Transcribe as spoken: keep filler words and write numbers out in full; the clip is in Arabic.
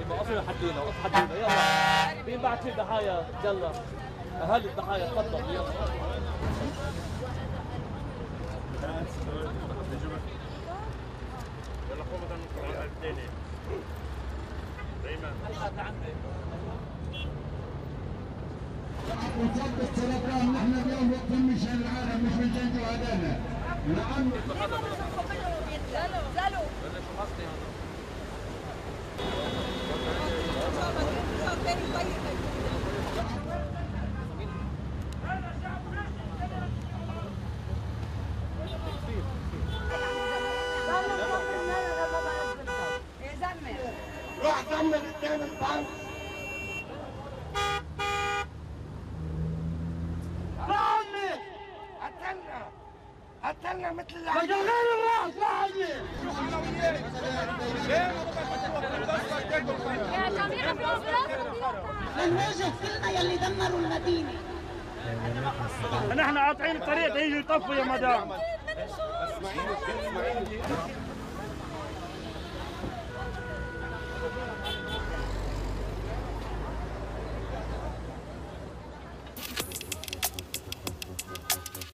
ما اصلا حدينا حدينا يلا مين بعد في ضحايا يلا اهالي الضحايا تفضل يلا يلا قوة القرآن الثاني دايما وثبت سرطان نحن اليوم واقفين مشان العالم مش مشان شهدائنا. نعم زالوا زالوا روح زمن قدام البنك. لعمي قتلنا قتلنا مثل اللي غير الراس لعمي. يا جميع لنواجه كلنا يلي دمروا المدينة. نحن قاطعين الطريق تيجي يطفوا يا مدام. اسمعيني اسمعيني